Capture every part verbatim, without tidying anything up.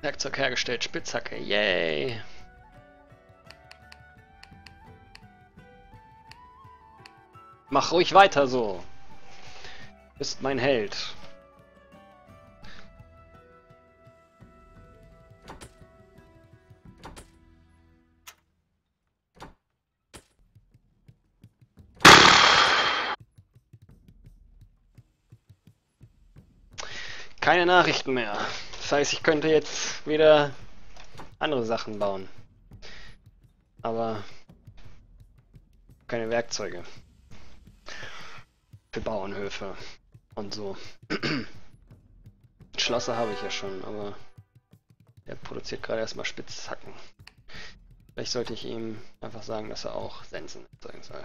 Werkzeug hergestellt, Spitzhacke, yay! Mach ruhig weiter so. Bist mein Held. Keine Nachrichten mehr. Das heißt, ich könnte jetzt wieder andere Sachen bauen. Aber keine Werkzeuge. Für Bauernhöfe und so. Schlosser habe ich ja schon, aber er produziert gerade erstmal Spitzhacken. Vielleicht sollte ich ihm einfach sagen, dass er auch Sensen erzeugen soll.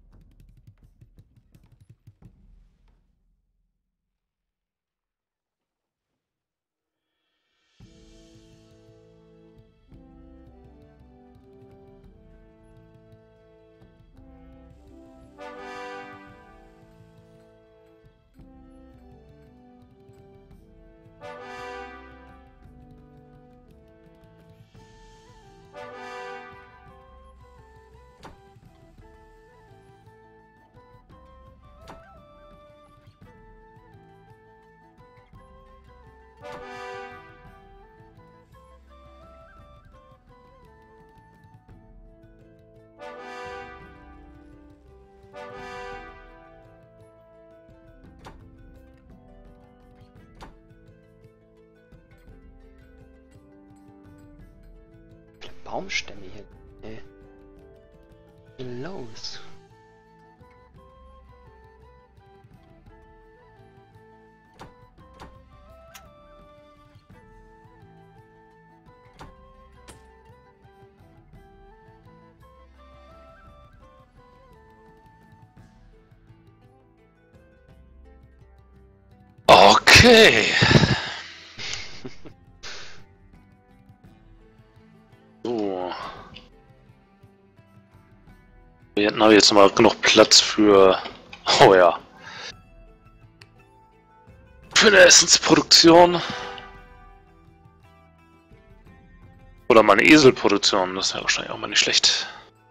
Baumstämme hier. Ey. Was ist denn los? Okay. So. Wir hätten aber jetzt mal genug Platz für... Oh ja. Für eine Essensproduktion. Oder mal eine Eselproduktion, das wäre wahrscheinlich auch mal nicht schlecht.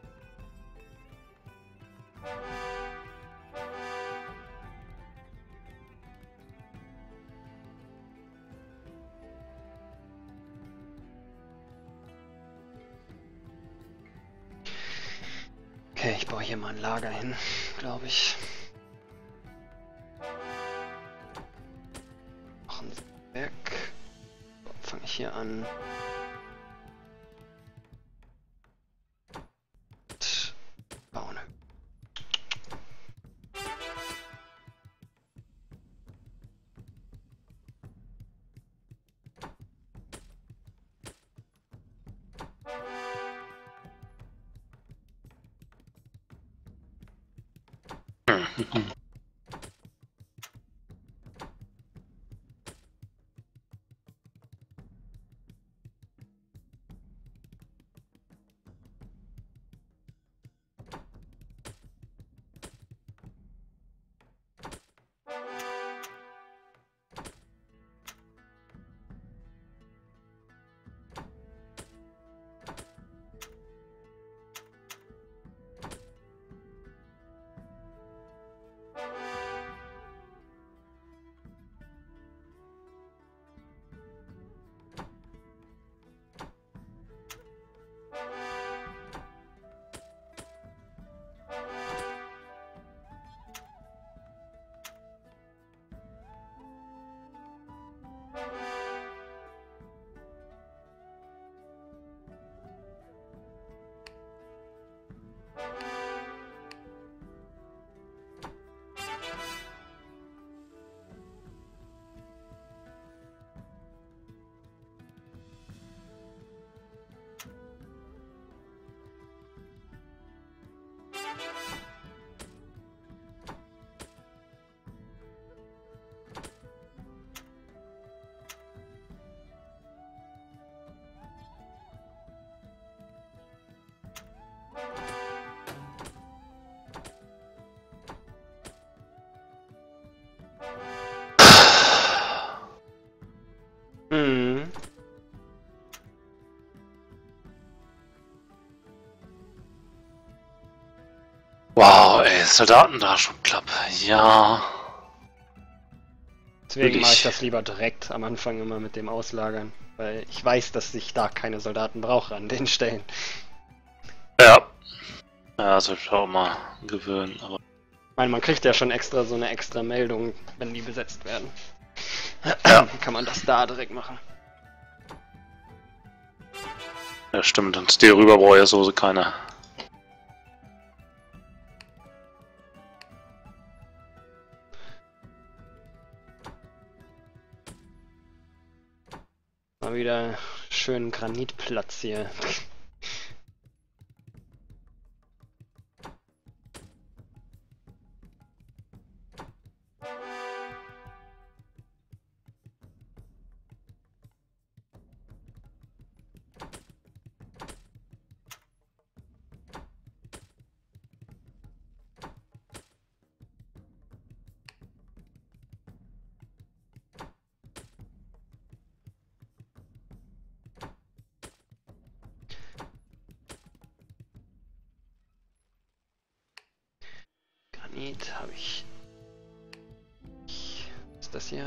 Okay, ich baue hier mal ein Lager hin, glaube ich. Noch ein Werk. So, fange ich hier an. Und bauen. Wow, ey, Soldaten da schon klapp. Ja. Deswegen mache ich Natürlich. das lieber direkt am Anfang immer mit dem Auslagern. Weil ich weiß, dass ich da keine Soldaten brauche an den Stellen. Ja. Ja, das sollte ich auch mal gewöhnen, aber. Ich meine, man kriegt ja schon extra so eine extra Meldung, wenn die besetzt werden. Ja. Kann man das da direkt machen. Ja, stimmt. Und dir rüber braucht ja so keiner. Mal wieder schönen Granitplatz hier. Granit habe ich. Was ist das hier?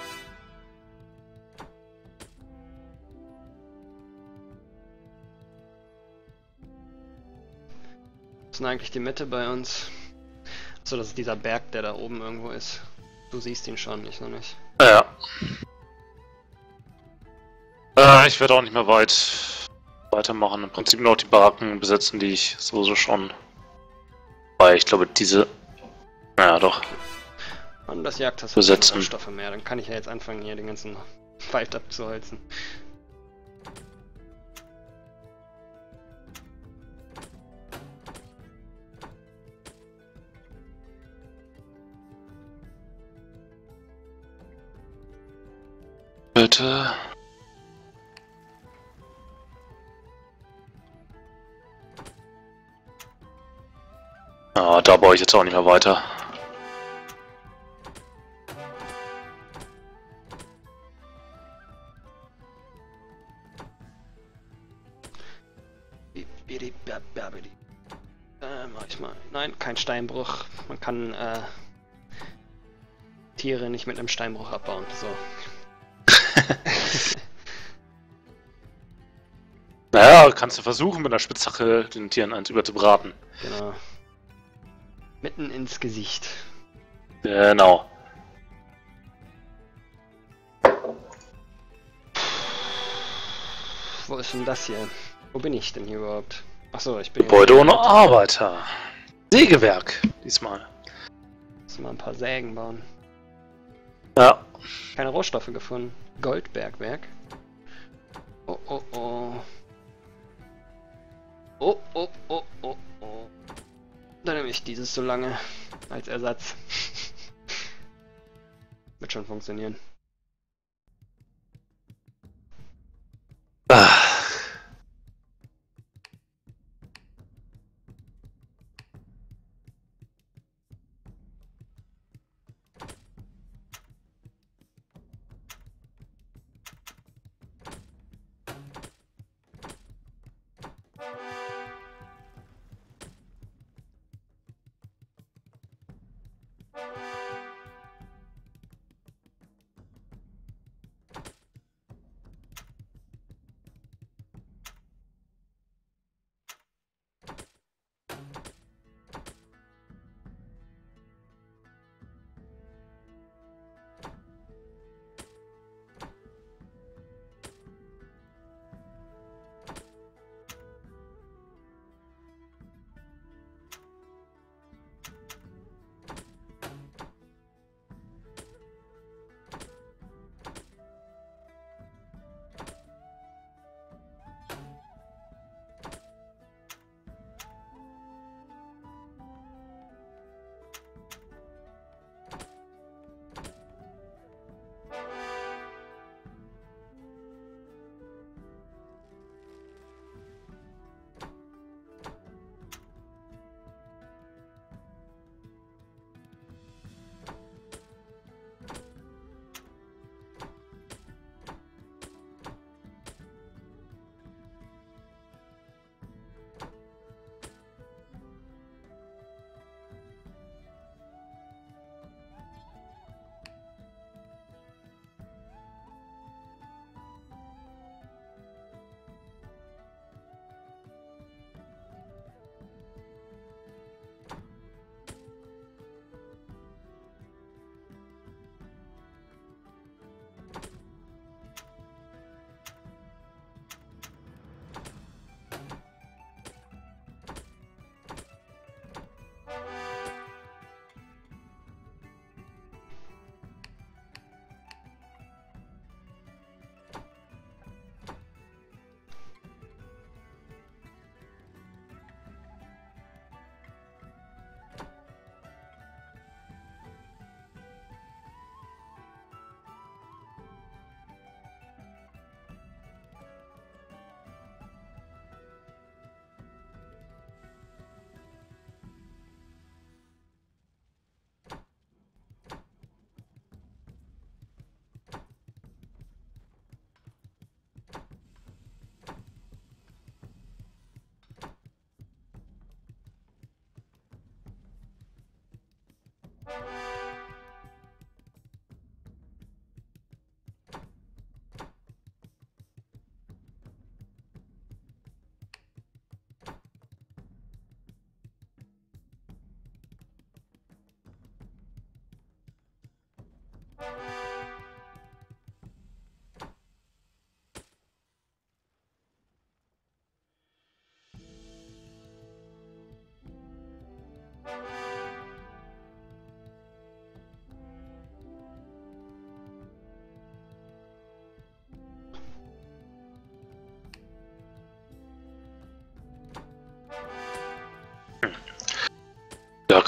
Was ist denn eigentlich die Mitte bei uns? Achso, das ist dieser Berg, der da oben irgendwo ist. Du siehst ihn schon, ich noch nicht. Ja. Äh, ich werde auch nicht mehr weit weitermachen. Im Prinzip nur noch die Baracken besetzen, die ich sowieso schon. Weil ich glaube, diese. Naja, doch. Und das Jagd hast Besetzen. Rohstoffe mehr. Dann kann ich ja jetzt anfangen, hier den ganzen Wald abzuholzen. Bitte. Ah, da baue ich jetzt auch nicht mehr weiter. Äh, mach ich mal. Nein, kein Steinbruch. Man kann äh, Tiere nicht mit einem Steinbruch abbauen. So. Naja, kannst du versuchen, mit einer Spitzhacke den Tieren eins überzubraten. Genau. Mitten ins Gesicht. Genau. Wo ist denn das hier? Wo bin ich denn hier überhaupt? Achso, ich bin Gebäude hier. ohne Arbeiter. Sägewerk, diesmal. Muss mal ein paar Sägen bauen. Ja. Keine Rohstoffe gefunden. Goldbergwerk. Oh, oh, oh. Oh, oh, oh, oh, oh. Dann nehme ich dieses so lange als Ersatz. Wird schon funktionieren. Ah.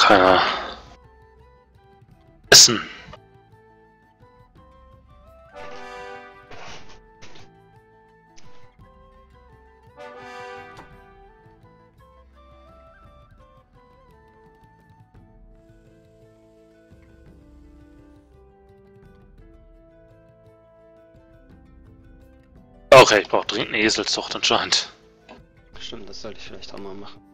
keiner Essen. Okay, ich brauche dringend eine Eselzucht anscheinend. Stimmt, das sollte ich vielleicht auch mal machen.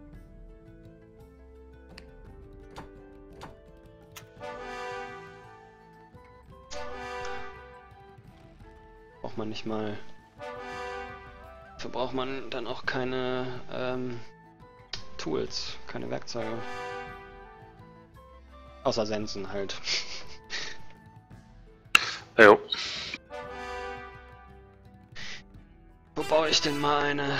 Braucht man nicht mal... Dafür braucht man dann auch keine ähm, Tools, keine Werkzeuge. Außer Sensen halt. Jo. Wo baue ich denn mal eine?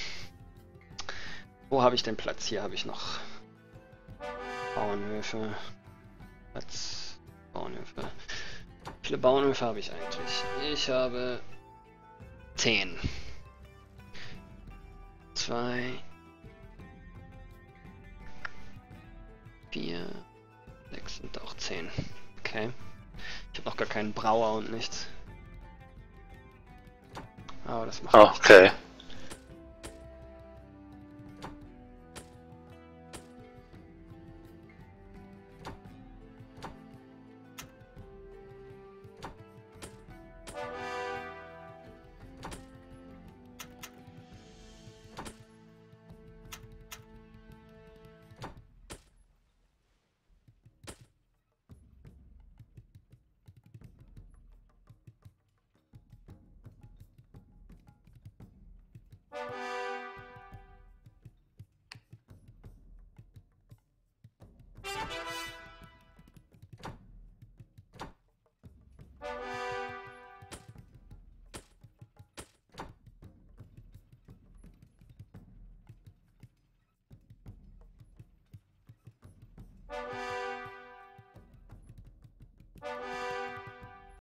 Wo habe ich den Platz? Hier habe ich noch Bauernhöfe. Platz. Bauernhöfe. Wie viele Bauernhöfe habe ich eigentlich? Ich habe zehn. Zwei. Vier. Sechs sind auch zehn. Okay. Ich habe noch gar keinen Brauer und nichts. Aber das macht Oh, nichts. okay.